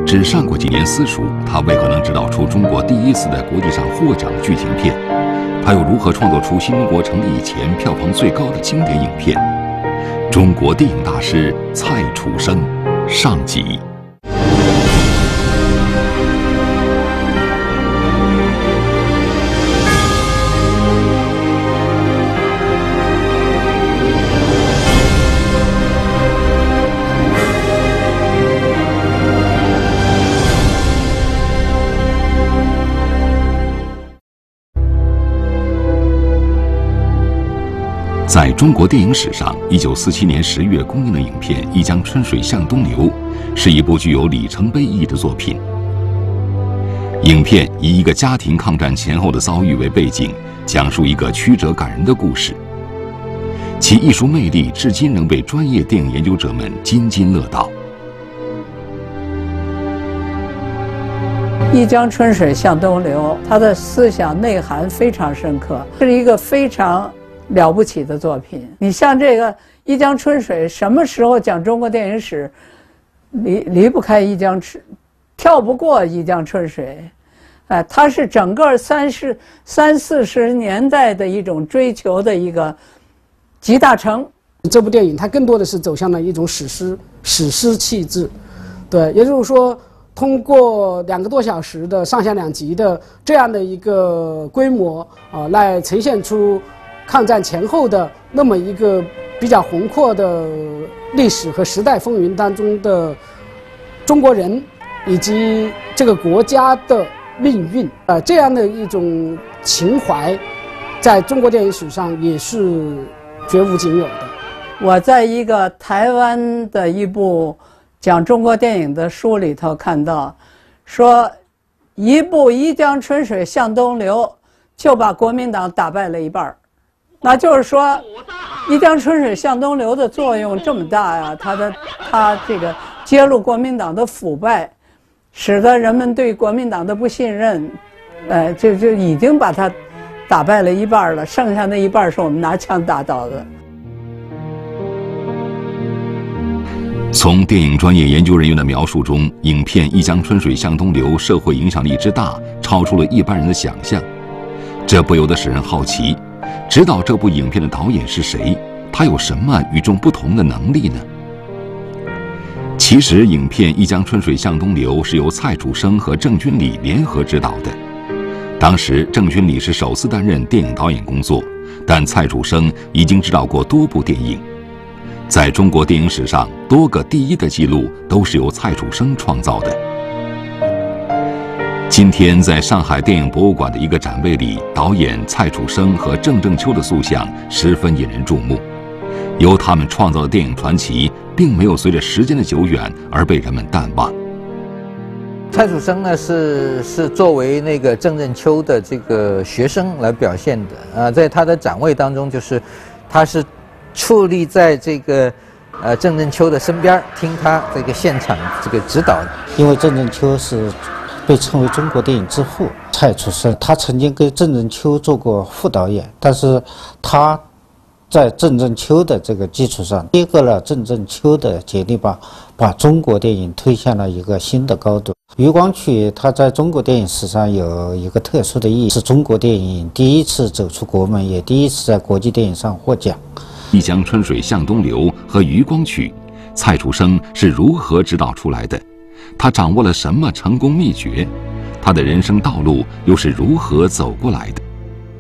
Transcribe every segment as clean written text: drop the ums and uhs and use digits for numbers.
只上过几年私塾，他为何能指导出中国第一次在国际上获奖的剧情片？他又如何创作出新中国成立以前票房最高的经典影片？中国电影大师蔡楚生上集。在中国电影史上，1947年10月公映的影片《一江春水向东流》是一部具有里程碑意义的作品。影片以一个家庭抗战前后的遭遇为背景，讲述一个曲折感人的故事，其艺术魅力至今仍被专业电影研究者们津津乐道。 一江春水向东流，它的思想内涵非常深刻，是一个非常了不起的作品。你像这个一江春水，什么时候讲中国电影史，离不开跳不过一江春水。它是整个30、40年代的一种追求的一个集大成。 这部电影它更多的是走向了一种史诗气质，对，也就是说，通过2个多小时的上下2集的这样的一个规模来呈现出抗战前后的那么一个比较宏阔的历史和时代风云当中的中国人以及这个国家的命运，这样的一种情怀，在中国电影史上也是绝无仅有的。 我在一个台湾的一部讲中国电影的书里头看到，说一部《一江春水向东流》就把国民党打败了一半。那就是说，一江春水向东流的作用这么大呀，它这个揭露国民党的腐败，使得人们对国民党的不信任，就已经把它打败了一半了，剩下那一半是我们拿枪打倒的。 从电影专业研究人员的描述中，影片《一江春水向东流》社会影响力之大，超出了一般人的想象，这不由得使人好奇。指导这部影片的导演是谁？他有什么与众不同的能力呢？其实，影片《一江春水向东流》是由蔡楚生和郑君里联合执导的。当时，郑君里是首次担任电影导演工作，但蔡楚生已经执导过多部电影。在中国电影史上，多个第一的记录都是由蔡楚生创造的。今天在上海电影博物馆的一个展位里，导演蔡楚生和郑正秋的塑像十分引人注目。由他们创造的电影传奇，并没有随着时间的久远而被人们淡忘。 蔡楚生呢是作为那个郑正秋的这个学生来表现的在他的展位当中，就是他是矗立在这个郑正秋的身边，听他这个现场这个指导。 因为郑正秋是被称为中国电影之父，蔡楚生他曾经跟郑正秋做过副导演，但是他在郑正秋的这个基础上，接过了郑正秋的接力棒，把中国电影推向了一个新的高度。余光曲他在中国电影史上有一个特殊的意义，是中国电影第一次走出国门，也第一次在国际电影上获奖。 一江春水向东流和余光曲，蔡楚生是如何指导出来的？他掌握了什么成功秘诀？他的人生道路又是如何走过来的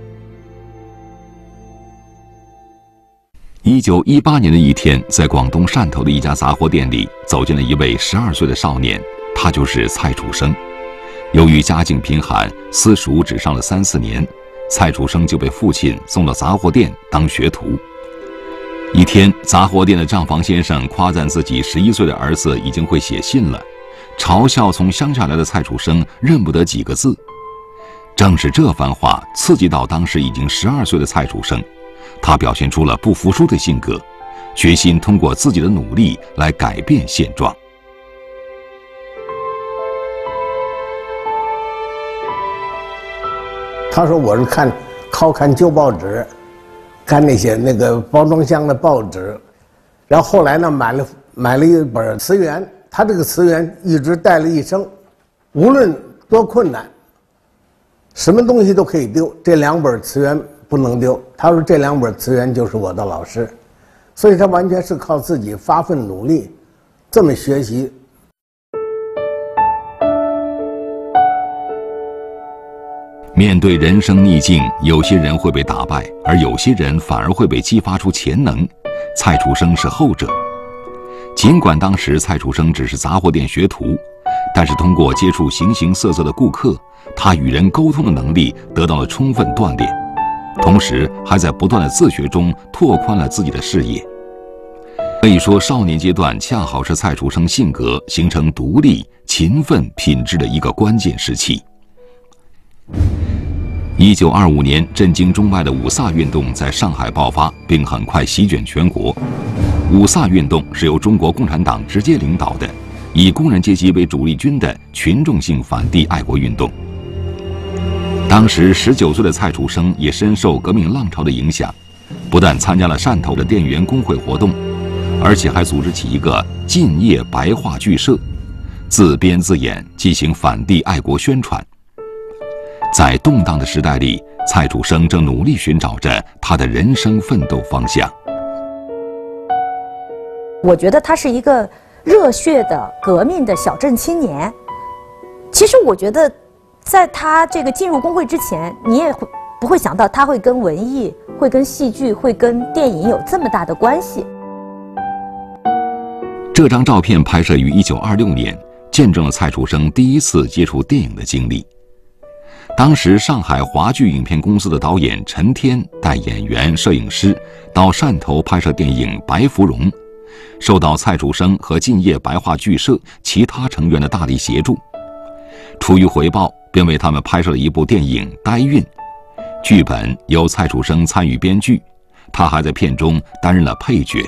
？1918年的一天，在广东汕头的一家杂货店里，走进了一位12岁的少年，他就是蔡楚生。由于家境贫寒，私塾只上了3、4年，蔡楚生就被父亲送到杂货店当学徒。一天，杂货店的账房先生夸赞自己11岁的儿子已经会写信了，嘲笑从乡下来的蔡楚生认不得几个字。正是这番话刺激到当时已经12岁的蔡楚生，他表现出了不服输的性格，决心通过自己的努力来改变现状。 他说我是看旧报纸，看那个包装箱的报纸，然后后来呢买了一本词源， 他这个词源一直带了一生，无论多困难，什么东西都可以丢，这2本词源不能丢。他说这2本词源就是我的老师，所以他完全是靠自己发奋努力这么学习。 面对人生逆境，有些人会被打败，而有些人反而会被激发出潜能。蔡楚生是后者。尽管当时蔡楚生只是杂货店学徒，但是通过接触形形色色的顾客，他与人沟通的能力得到了充分锻炼，同时还在不断的自学中拓宽了自己的视野。可以说，少年阶段恰好是蔡楚生性格形成独立、勤奋品质的一个关键时期。1925年，震惊中外的五卅运动在上海爆发，并很快席卷全国。五卅运动是由中国共产党直接领导的，以工人阶级为主力军的群众性反帝爱国运动。当时19岁的蔡楚生也深受革命浪潮的影响，不但参加了汕头的电员工会活动，而且还组织起一个禁业白话剧社，自编自演进行反帝爱国宣传。在动荡的时代里，蔡楚生正努力寻找着他的人生奋斗方向。 我觉得他是一个热血的革命的小镇青年。其实我觉得，在他这个进入工会之前，你也不会想到他会跟文艺、会跟戏剧、会跟电影有这么大的关系。 这张照片拍摄于1926年，见证了蔡楚生第一次接触电影的经历。当时上海华剧影片公司的导演陈天带演员、摄影师到汕头拍摄电影《白芙蓉》，受到蔡楚生和晋业白话剧社其他成员的大力协助。出于回报，便为他们拍摄了一部电影《呆韵》，剧本由蔡楚生参与编剧，他还在片中担任了配角。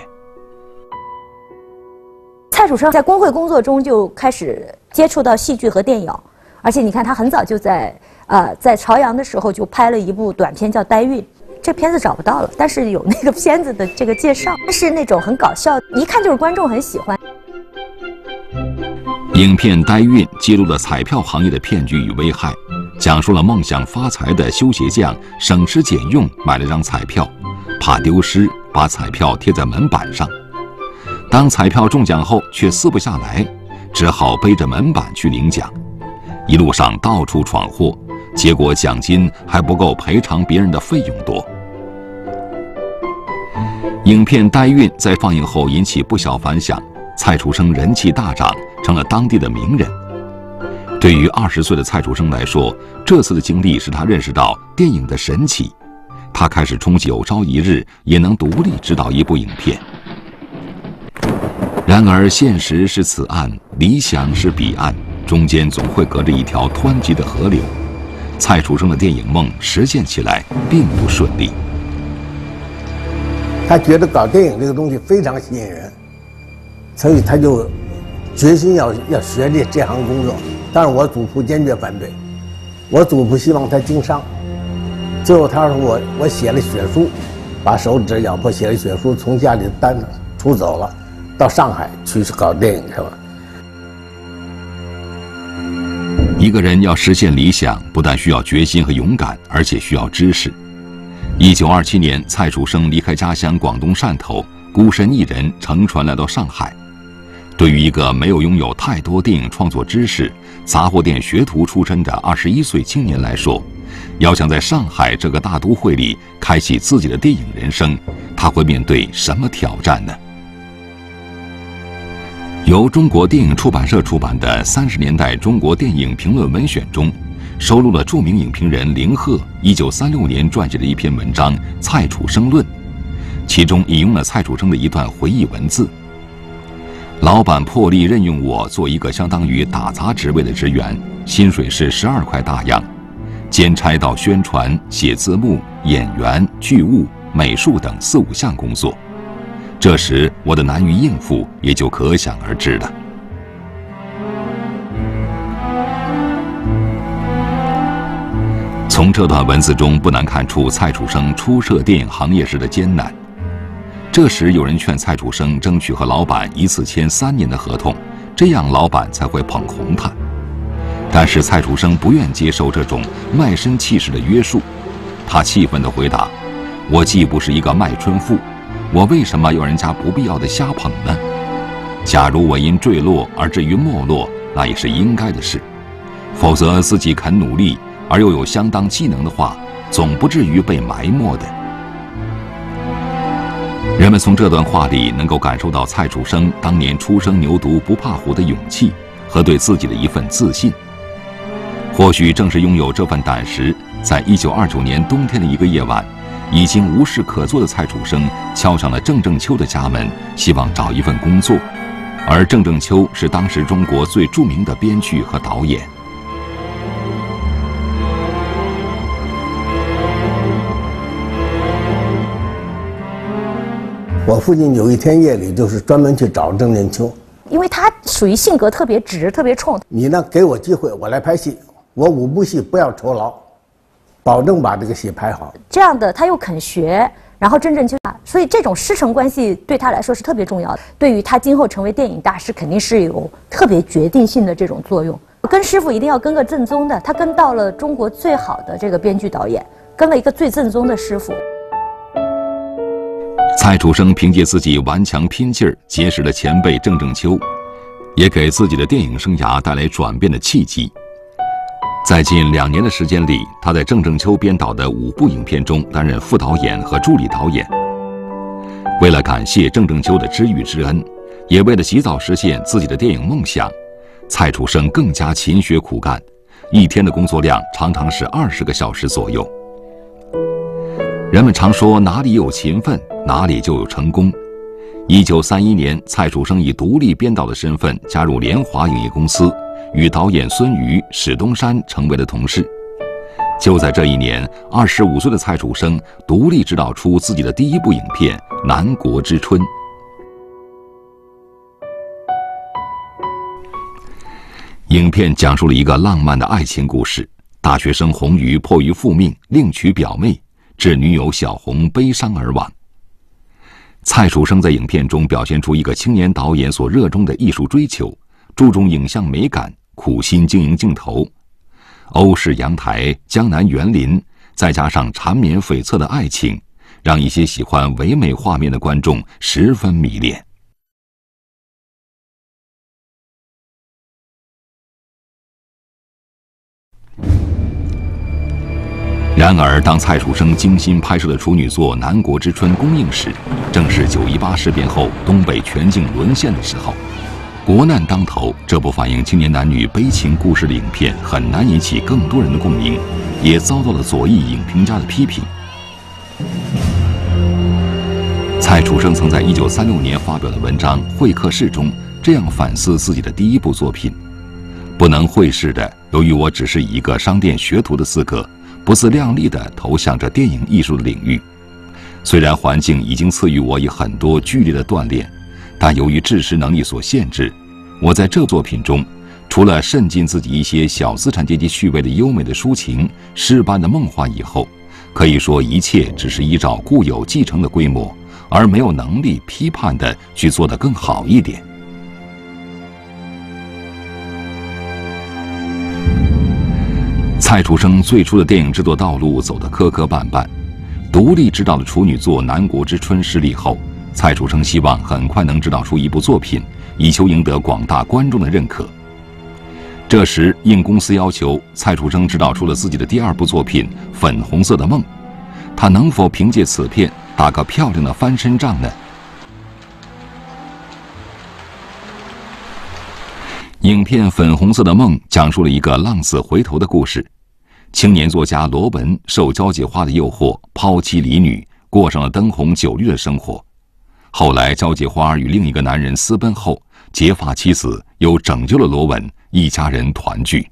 蔡楚生在工会工作中就开始接触到戏剧和电影，而且你看他很早就在朝阳的时候就拍了一部短片叫《呆韵》，这片子找不到了，但是有那个片子的这个介绍，是那种很搞笑，一看就是观众很喜欢。 影片《呆韵》揭露了彩票行业的骗局与危害，讲述了梦想发财的修鞋匠省吃俭用买了张彩票，怕丢失，把彩票贴在门板上。当彩票中奖后却撕不下来，只好背着门板去领奖，一路上到处闯祸，结果奖金还不够赔偿别人的费用多。影片《呆韵》在放映后引起不小反响，蔡楚生人气大涨，成了当地的名人。对于20岁的蔡楚生来说，这次的经历使他认识到电影的神奇，他开始憧憬有朝一日也能独立执导一部影片。然而现实是此岸，理想是彼岸，中间总会隔着一条湍急的河流。蔡楚生的电影梦实现起来并不顺利。 他觉得搞电影这个东西非常吸引人，所以他就决心要学这行工作。但是我祖父坚决反对，我祖父希望他经商。最后他说我写了血书，把手指咬破写了血书，从家里出走了，到上海去搞电影去了。 一个人要实现理想，不但需要决心和勇敢，而且需要知识。1927年，蔡楚生离开家乡广东汕头，孤身一人乘船来到上海。对于一个没有拥有太多电影创作知识、杂货店学徒出身的21岁青年来说，要想在上海这个大都会里开启自己的电影人生，他会面对什么挑战呢？由中国电影出版社出版的《30年代中国电影评论文选》中，收录了著名影评人林鹤1936年撰写的一篇文章《蔡楚生论》，其中引用了蔡楚生的一段回忆文字：老板破例任用我做一个相当于打杂职位的职员，薪水是12块大洋，兼差到宣传、写字幕、演员、剧务、美术等4、5项工作。这时我的难于应付也就可想而知了。从这段文字中不难看出蔡楚生初涉电影行业时的艰难。这时有人劝蔡楚生争取和老板一次签3年的合同， 这样老板才会捧红他。但是蔡楚生不愿接受这种卖身契士的约束，他气愤地回答：“我既不是一个卖春妇，我为什么要人家不必要的瞎捧呢？假如我因坠落而至于没落，那也是应该的事。否则自己肯努力而又有相当技能的话，总不至于被埋没的。”人们从这段话里能够感受到蔡楚生当年初生牛犊不怕虎的勇气和对自己的一份自信。或许正是拥有这份胆识，在1929年冬天的一个夜晚，已经无事可做的蔡楚生敲响了郑正秋的家门，希望找一份工作。而郑正秋是当时中国最著名的编剧和导演。 我父亲有一天夜里就是专门去找郑正秋， 因为他属于性格特别直、特别冲。 你呢，给我机会，我来拍戏，我5部戏不要酬劳，保证把这个戏拍好。 这样的他又肯学，然后郑正秋，所以这种师承关系对他来说是特别重要的，对于他今后成为电影大师肯定是有特别决定性的这种作用。跟师傅一定要跟个正宗的，他跟到了中国最好的这个编剧导演，跟了一个最正宗的师傅。 蔡楚生凭借自己顽强拼劲儿结识了前辈郑正秋，也给自己的电影生涯带来转变的契机。在近2年的时间里，他在郑正秋编导的5部影片中担任副导演和助理导演。为了感谢郑正秋的知遇之恩，也为了及早实现自己的电影梦想，蔡楚生更加勤学苦干，一天的工作量常常是20个小时左右。人们常说哪里有勤奋，哪里就有成功。1931年，蔡楚生以独立编导的身份加入联华影业公司，与导演孙瑜、史东山成为了同事。就在这一年，25岁的蔡楚生独立执导出自己的第1部影片《南国之春》。影片讲述了一个浪漫的爱情故事，大学生红瑜迫于父命另娶表妹，致女友小红悲伤而亡。蔡楚生在影片中表现出一个青年导演所热衷的艺术追求，注重影像美感，苦心经营镜头。欧式阳台、江南园林，再加上缠绵悱恻的爱情，让一些喜欢唯美画面的观众十分迷恋。然而，当蔡楚生精心拍摄的处女作《南国之春》公映时，正是9·18事变后东北全境沦陷的时候。国难当头，这部反映青年男女悲情故事的影片很难引起更多人的共鸣，也遭到了左翼影评家的批评。蔡楚生曾在1936年发表的文章《会客室》中这样反思自己的第1部作品：不能会试的，由于我只是以一个商店学徒的资格，不自量力地投向着电影艺术的领域。虽然环境已经赐予我以很多剧烈的锻炼，但由于知识能力所限制，我在这作品中，除了渗进自己一些小资产阶级趣味的优美的抒情、诗般的梦幻以后，可以说一切只是依照固有继承的规模，而没有能力批判地去做得更好一点。蔡楚生最初的电影制作道路走得磕磕绊绊，独立执导的处女作《南国之春》失利后，蔡楚生希望很快能执导出一部作品，以求赢得广大观众的认可。这时，应公司要求，蔡楚生执导出了自己的第2部作品《粉红色的梦》，他能否凭借此片打个漂亮的翻身仗呢？影片《粉红色的梦》讲述了一个浪子回头的故事。青年作家罗文受交际花的诱惑，抛妻离女，过上了灯红酒绿的生活。后来，交际花与另一个男人私奔后，结发妻子又拯救了罗文，一家人团聚。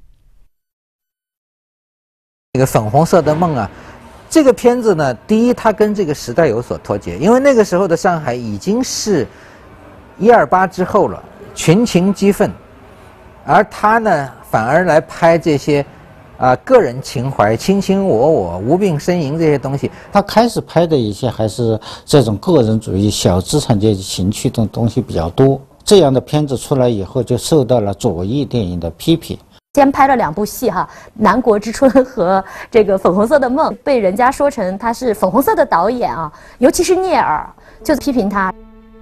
这个粉红色的梦啊，这个片子呢，第一，它跟这个时代有所脱节，因为那个时候的上海已经是128之后了，群情激愤，而他呢，反而来拍这些个人情怀、卿卿我我、无病呻吟这些东西。 他开始拍的一些还是这种个人主义、小资产阶级情趣的东西比较多。 这样的片子出来以后，就受到了左翼电影的批评。 先拍了2部戏哈，《南国之春》和这个《粉红色的梦》，被人家说成他是粉红色的导演啊，尤其是聂耳，就批评他。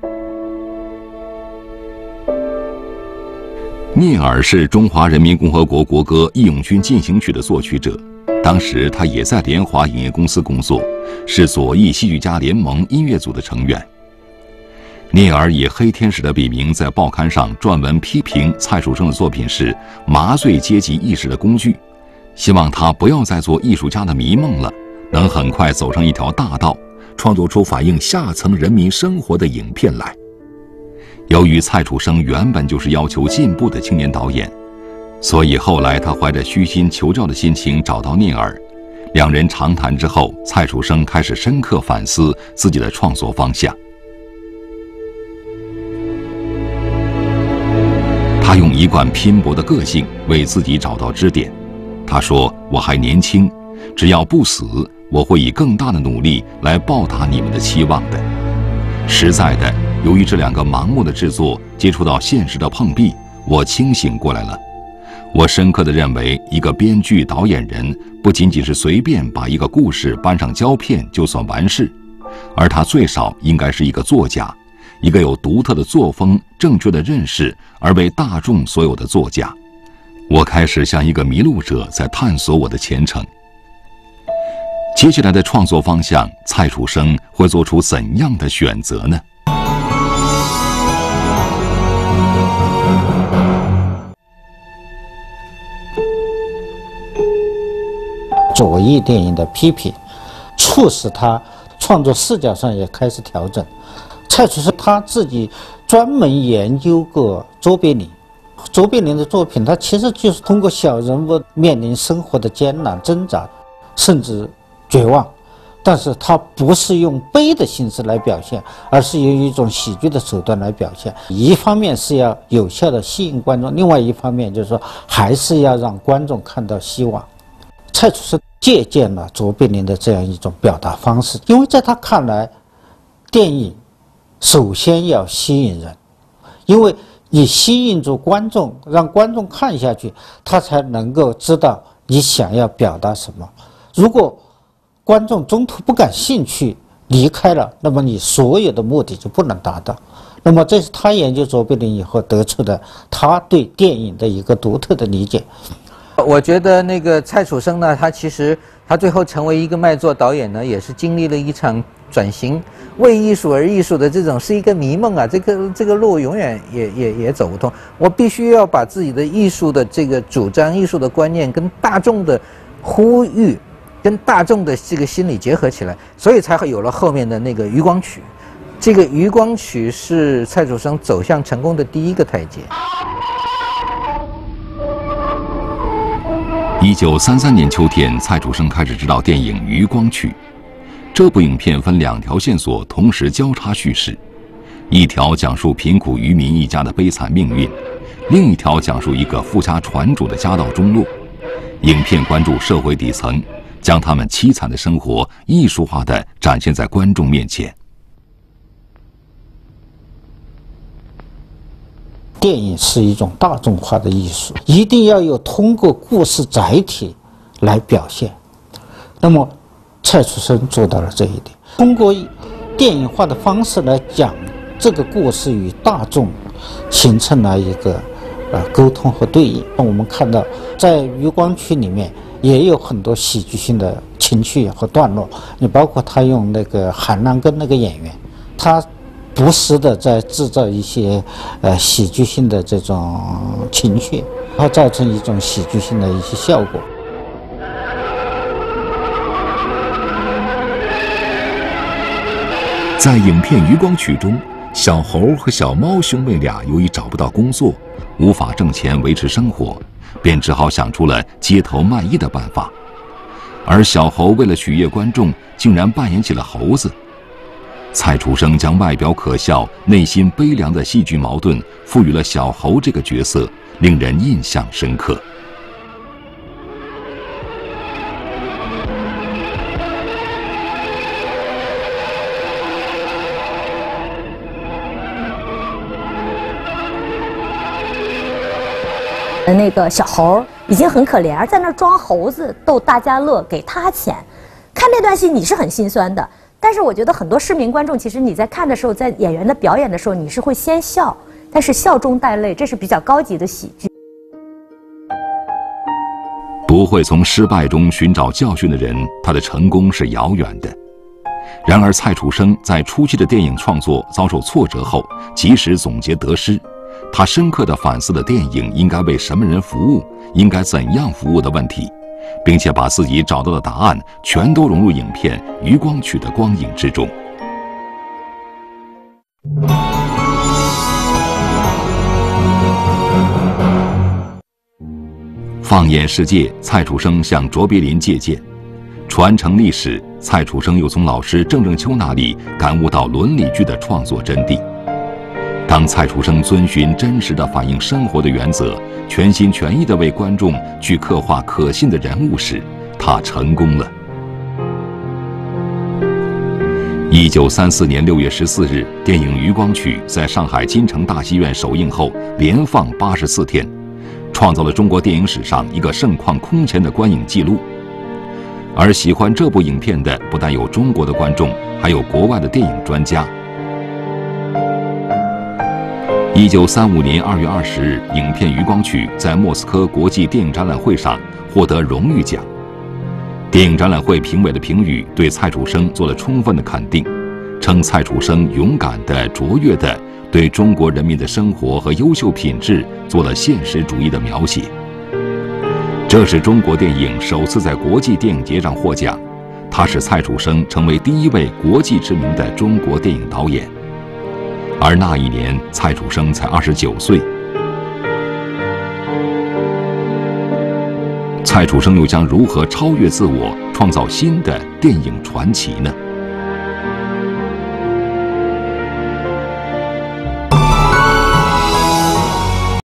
聂耳是中华人民共和国国歌《义勇军进行曲》的作曲者，当时他也在联华影业公司工作，是左翼戏剧家联盟音乐组的成员。聂耳以黑天使的笔名在报刊上撰文批评蔡楚生的作品是麻醉阶级意识的工具，希望他不要再做艺术家的迷梦了，能很快走上一条大道，创作出反映下层人民生活的影片来。由于蔡楚生原本就是要求进步的青年导演，所以后来他怀着虚心求教的心情找到聂耳，两人长谈之后，蔡楚生开始深刻反思自己的创作方向。他用一贯拼搏的个性为自己找到支点。他说：“我还年轻，只要不死，我会以更大的努力来报答你们的期望的。”实在的，由于这2个盲目的制作接触到现实的碰壁，我清醒过来了。我深刻地认为，一个编剧导演人不仅仅是随便把一个故事搬上胶片就算完事，而他最少应该是一个作家，一个有独特的作风、正确的认识而为大众所有的作家。我开始像一个迷路者在探索我的前程。接下来的创作方向，蔡楚生会做出怎样的选择呢？ 左翼电影的批评，促使他创作视角上也开始调整。蔡楚生他自己专门研究过卓别林，卓别林的作品，他其实就是通过小人物面临生活的艰难挣扎，甚至绝望，但是他不是用悲的形式来表现，而是用一种喜剧的手段来表现。一方面是要有效的吸引观众，另外一方面就是说还是要让观众看到希望。蔡楚生借鉴了卓别林的这样一种表达方式，因为在他看来，电影首先要吸引人，因为你吸引住观众，让观众看下去，他才能够知道你想要表达什么。如果观众中途不感兴趣离开了，那么你所有的目的就不能达到。那么这是他研究卓别林以后得出的他对电影的一个独特的理解。 我觉得那个蔡楚生呢，他其实他最后成为一个卖座导演呢，也是经历了一场转型，为艺术而艺术的这种是一个迷梦啊，这个路永远也走不通。我必须要把自己的艺术的这个主张、艺术的观念跟大众的呼吁、跟大众的这个心理结合起来，所以才会有了后面的那个余光曲。这个余光曲是蔡楚生走向成功的第一个台阶。 1933年秋天，蔡楚生开始执导电影《余光曲》。这部影片分2条线索同时交叉叙事，一条讲述贫苦渔民一家的悲惨命运，另一条讲述一个富家船主的家道中落。影片关注社会底层，将他们凄惨的生活艺术化地展现在观众面前。 电影是一种大众化的艺术，一定要有通过故事载体来表现。那么蔡楚生做到了这一点，通过电影化的方式来讲这个故事，与大众形成了一个沟通和对应。我们看到在余光曲里面也有很多喜剧性的情绪和段落，你包括他用那个韩兰根那个演员，他不时的在制造一些喜剧性的这种情绪，然后造成一种喜剧性的一些效果。 在影片《余光曲》中，小猴和小猫兄妹俩由于找不到工作，无法挣钱维持生活，便只好想出了街头卖艺的办法。而小猴为了取悦观众，竟然扮演起了猴子。蔡楚生将外表可笑、内心悲凉的戏剧矛盾赋予了小猴这个角色，令人印象深刻。 那个小猴已经很可怜，在那儿装猴子逗大家乐，给他钱。看那段戏你是很心酸的，但是我觉得很多市民观众其实你在看的时候，在演员的表演的时候，你是会先笑，但是笑中带泪，这是比较高级的喜剧。 不会从失败中寻找教训的人，他的成功是遥远的。然而，蔡楚生在初期的电影创作遭受挫折后，及时总结得失，他深刻地反思了电影应该为什么人服务，应该怎样服务的问题，并且把自己找到的答案全都融入影片《余光曲》的光影之中。放眼世界，蔡楚生向卓别林借鉴；传承历史，蔡楚生又从老师郑正秋那里感悟到伦理剧的创作真谛。当蔡楚生遵循真实的反映生活的原则，全心全意地为观众去刻画可信的人物时，他成功了。1934年6月14日，电影《余光曲》在上海金城大戏院首映后，连放84天，创造了中国电影史上一个盛况空前的观影记录。而喜欢这部影片的不但有中国的观众，还有国外的电影专家。1935年2月20日，影片《余光曲》在莫斯科国际电影展览会上获得荣誉奖。电影展览会评委的评语对蔡楚生做了充分的肯定，称蔡楚生勇敢的、卓越的对中国人民的生活和优秀品质做了现实主义的描写。这是中国电影首次在国际电影节上获奖，他使蔡楚生成为第一位国际知名的中国电影导演。而那一年，蔡楚生才29岁。蔡楚生又将如何超越自我，创造新的电影传奇呢？